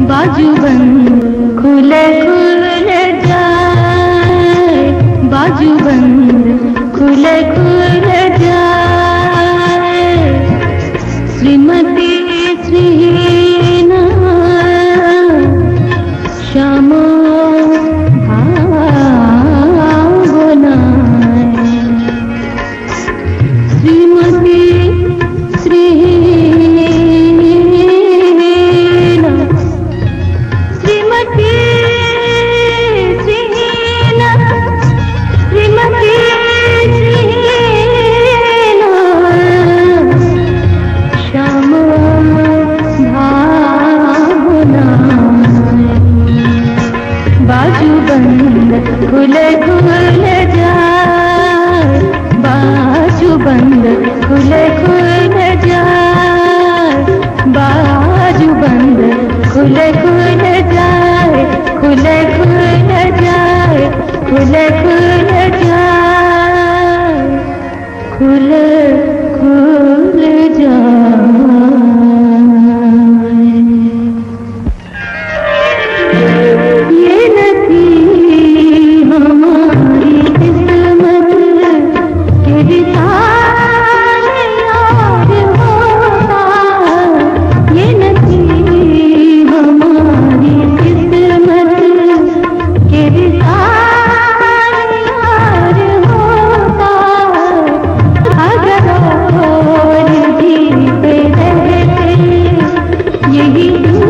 बाजू बंद खुले खुले जाए, बाजू बंद खुले खुले जाए। श्रीमती श्रीना श्यामो भावनाए, श्रीमती खुले खुले जाए, बाजू बंद खुले खुले जाए, बाजू बंद खुले खुले जाए, खुले खुले जाए, खुले खुले जाए, खुले खुले जाए। ये नदी हमारी किस्मत के विशाल याद होता, ये नदी हमारी किस्मत के विशाल याद होता। अगर और भी पे रहते यही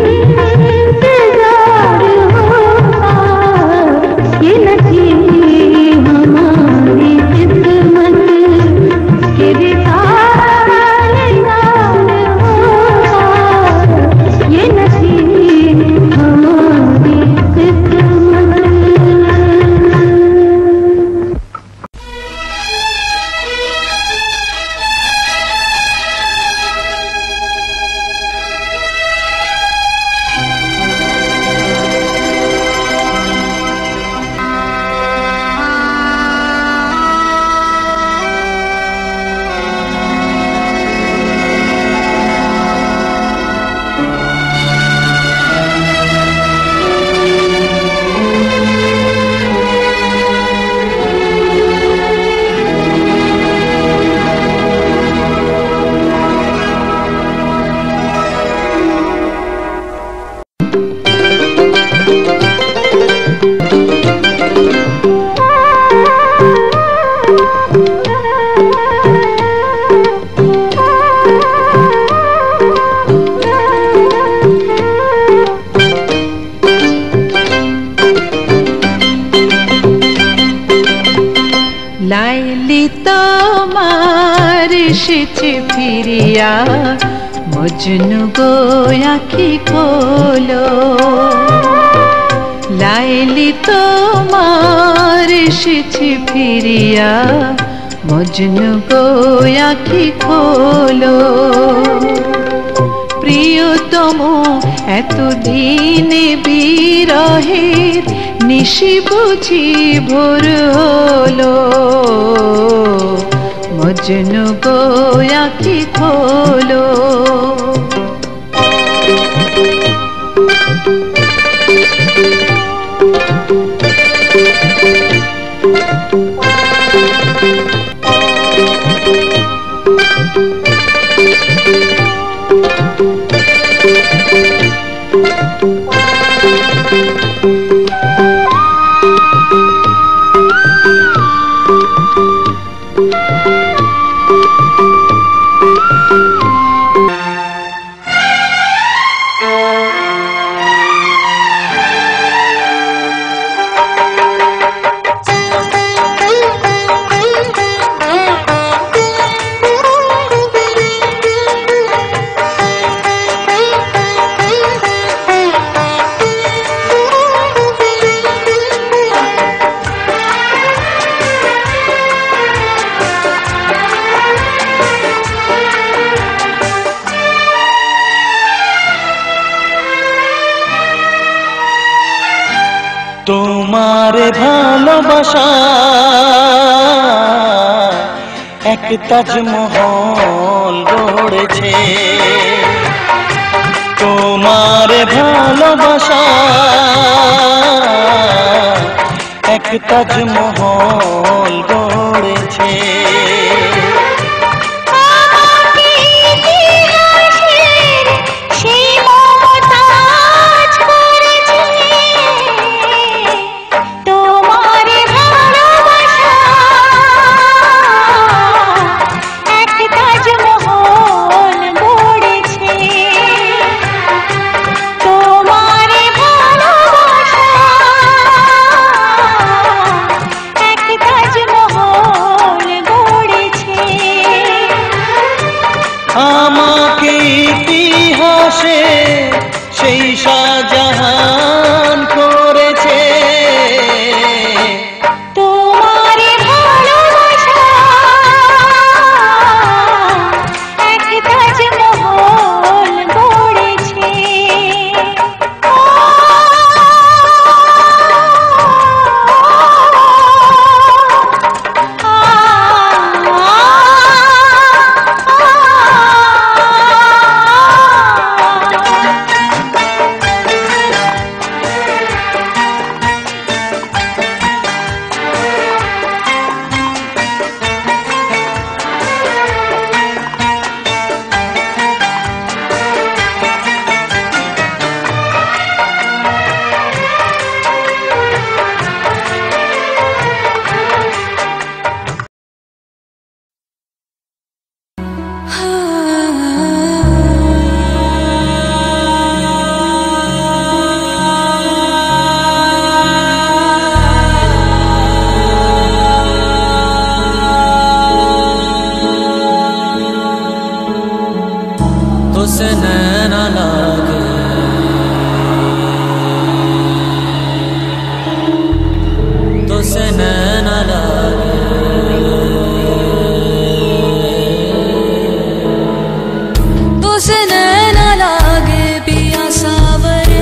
इंतजार होता, ये नदी हमारी किस्मत के विशाल याद होता, ये नदी हमारी किस्मत। লাইলি তোমার এসেছে ফিরিয়া, মজনু গো আঁখি খোলো। লাইলি তোমার এসেছে ফিরিয়া, মজনু গো আঁখি খোলো। প্রিয়তম এতদিনে বিরহের নিশি বুঝি ভোর হলো, মজনু গো আঁখি খোলো। তোমারে ভালোবাসা এক তাজমহল গড়েছে, তোমারে ভালোবাসা এক তাজমহল গড়েছে। আমাকে ইতিহাসে সেই শাহজাহান করেছে। তোমার ভালোবাসা এক তাজমহল গড়েছে। तुझसे नैना लागे तुझसे नैना लागे तुझसे नैना लागे पिया सावरे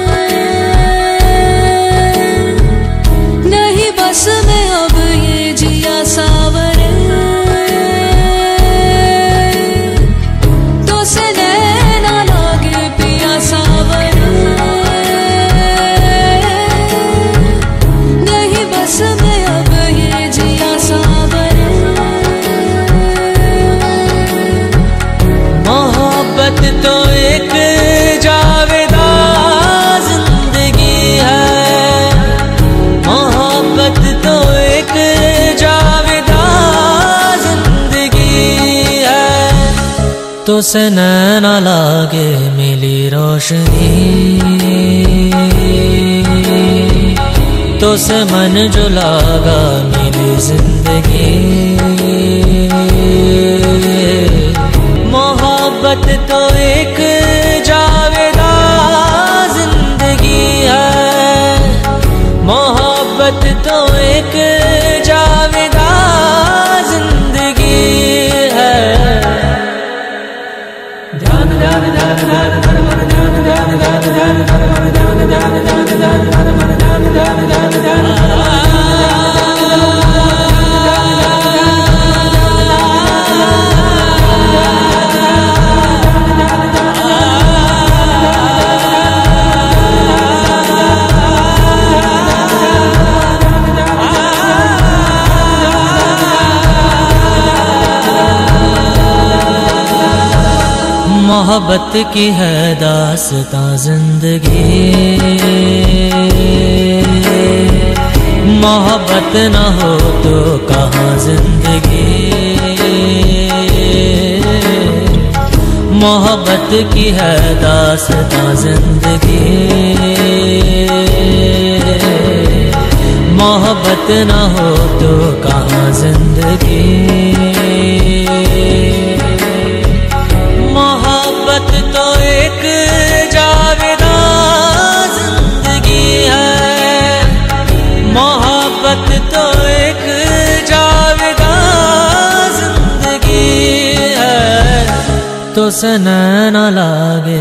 नहीं बस में अब ये जिया सावरे तो एक जावेदा जिंदगी है, मोहब्बत तो एक जावेदा जिंदगी है। तो से नैना लागे मिली रोशनी, तो से मन जो लागा मिली जिंदगी। मोहब्बत तो एक जावेदा जिंदगी है, मोहब्बत तो एक जावेदा जिंदगी है। ध्यान ध्यान ध्यान ध्यान ध्यान ध्यान ध्यान ध्यान ध्यान ध्यान ध्यान ध्यान ध्यान ध्यान ध्यान ध्यान मोहब्बत की है दास्तां जिंदगी, मोहब्बत न हो तो कहाँ जिंदगी। मोहब्बत की है दास्तां जिंदगी, मोहब्बत न हो तो कहाँ जिंदगी। मोहब्बत तो एक जावेदा जिंदगी है, मोहब्बत तो एक जावेदा जिंदगी है। तो से नैना लागे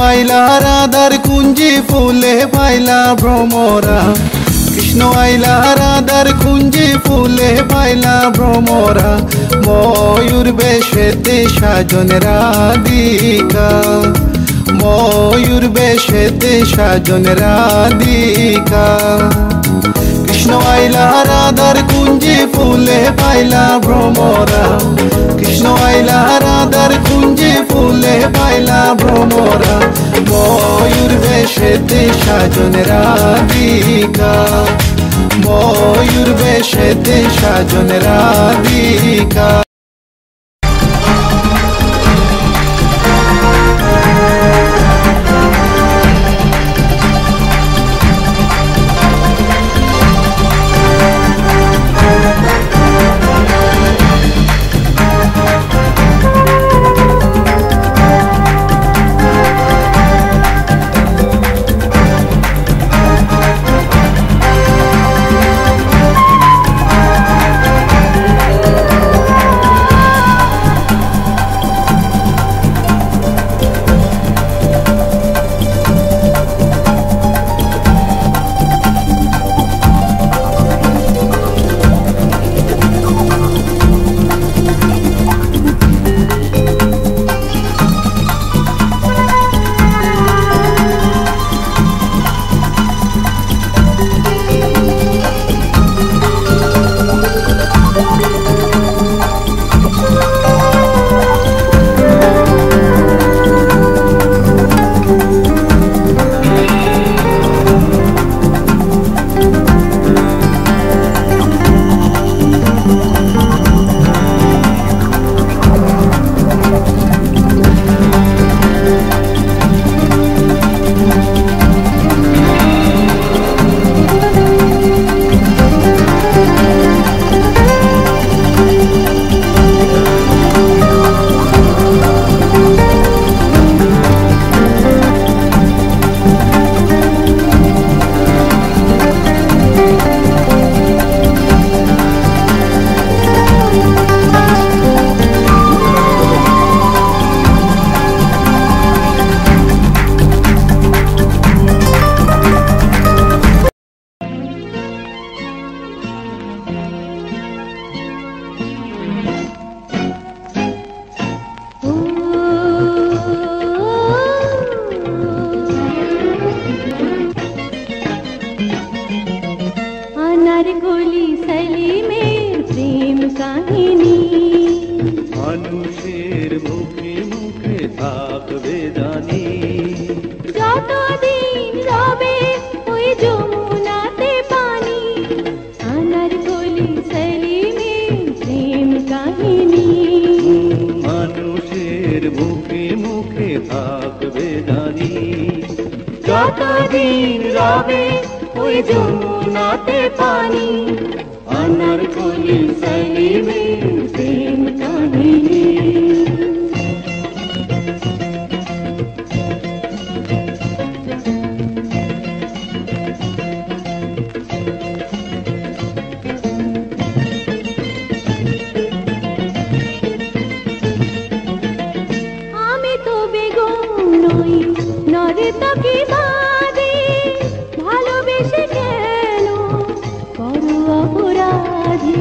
আইলা রাধার কুঞ্জি ফুলে পাইলা ভ্রমরা, কৃষ্ণ আইলা রাধার কুঞ্জি ফুলে পাইলা ভ্রমরা, ময়ূর বেশেতে সাজন রাধিকা, ময়ূর বেশেতে সাজন রাধিকা। কৃষ্ণ আইলা রাধার কুঞ্জি ফুলে পাইলা ভ্রমরা, কৃষ্ণ আইলা রাধার কুঞ্জি ফুলে পাইলা ভ্রমরা, ময়ূর বেশেতে সাজন রাধিকা, ময়ূর বেশেতে সাজন রাধিকা। যতদিন রবে ওই যমুনাতে পানি, আনারকলি সেলিমের প্রেম কাহিনী। আমি তো বেগম নই নর্তকী বাদী, ভালোবেসে কেন করো অপরাধী।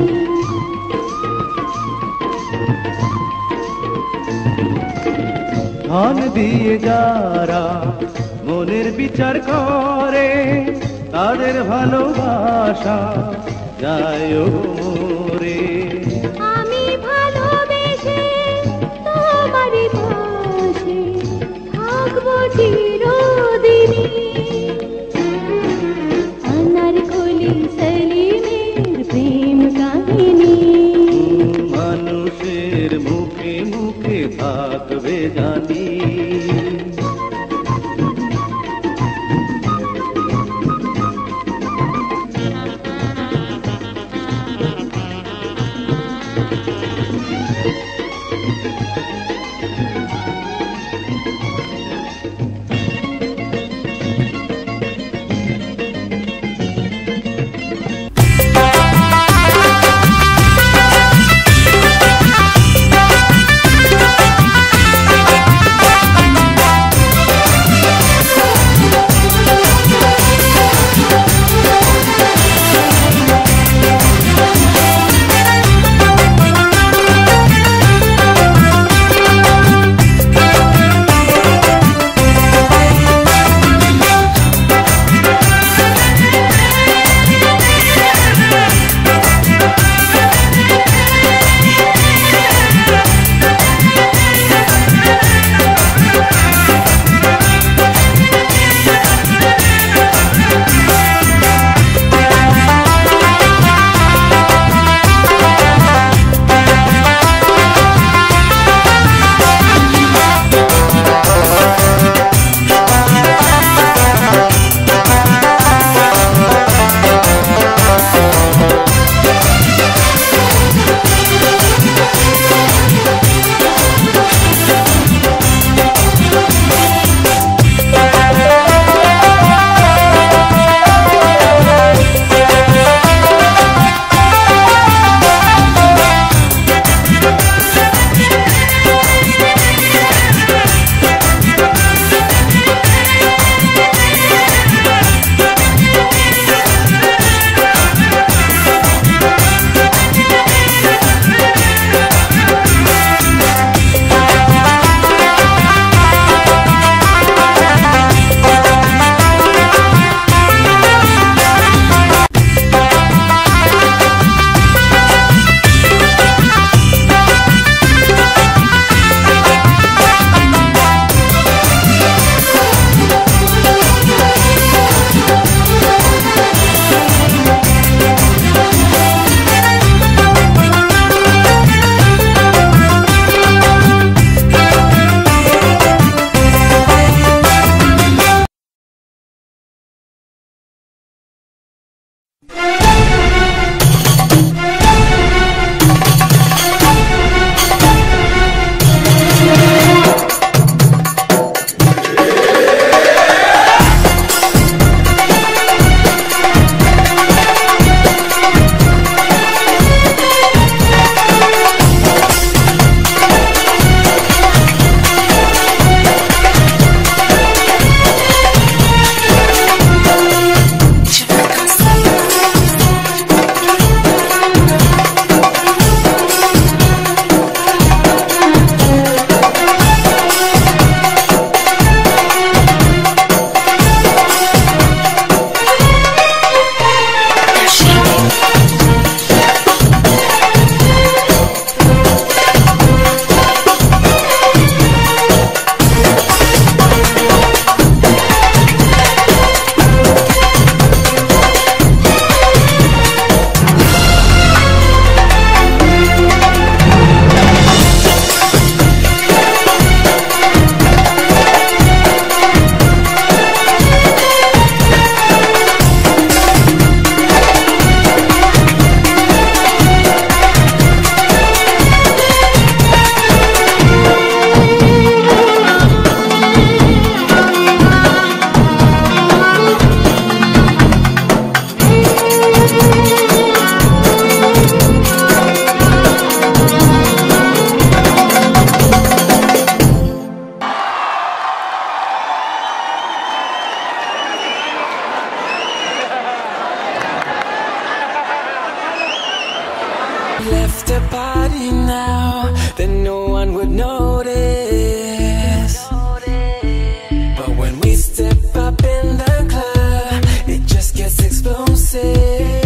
ধন দিয়ে যারা মনের বিচার করে, তাদের ভালোবাসা যায় মোরে। আমি ভালোবেসে তোমারই পাশে থাকবো চিরদিনই। আনারকলি সেলিমের প্রেম কাহিনী। মানুষের মুখে মুখে থাকবে জানি। left the party now, then no one would notice. But when we step up in the club, it just gets explosive.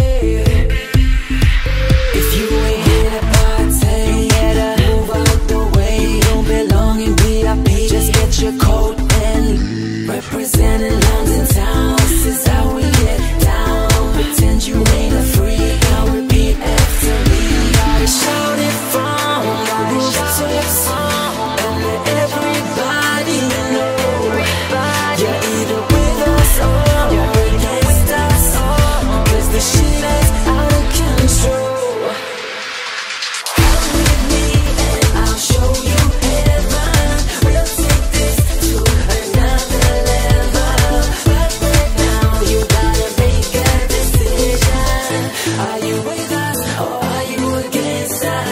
If you ain't here to party, you better move out the way. You don't belong in VIP. Just get your coat and representing London town. This is how we get down. Pretend you ain't a freak. Now repeat after me. Gotta shout it from the rooftops and let everybody know you're either with us or you're against us. 'Cause the shit is out of control. Come with me and I'll show you heaven. We'll take this to another level. But right now you gotta make a decision. Are you with us or are you against us?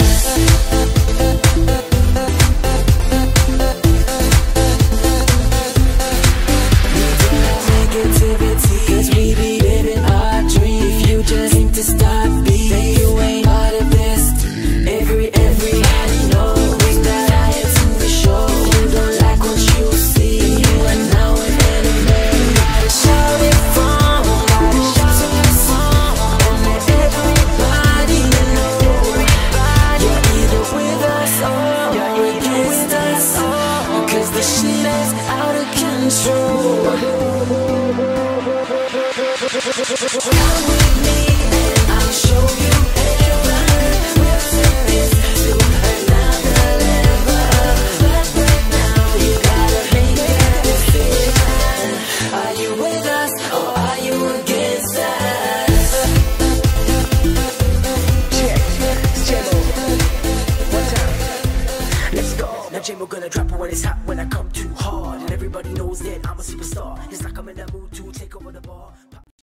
Negativity, 'cause we be living our dream. If you just seem to stop beat, then you ain't part of this. Everybody knows. Bring that iron to the show. You don't like what you see, you are now an enemy. Gotta shout it from the rooftops and let everybody know you're either with us or you're against us. 'Cause the shit is out of control. Come with me and I'll show you heaven. We'll take this to another level. But right now you gotta make a decision. Are you with us or are you against us? Check, J-Mo. One time. Let's go. Now J-Mo gonna drop it when it's hot, when I come too hard. And everybody knows that I'm a superstar. It's like I'm in the mood to take over the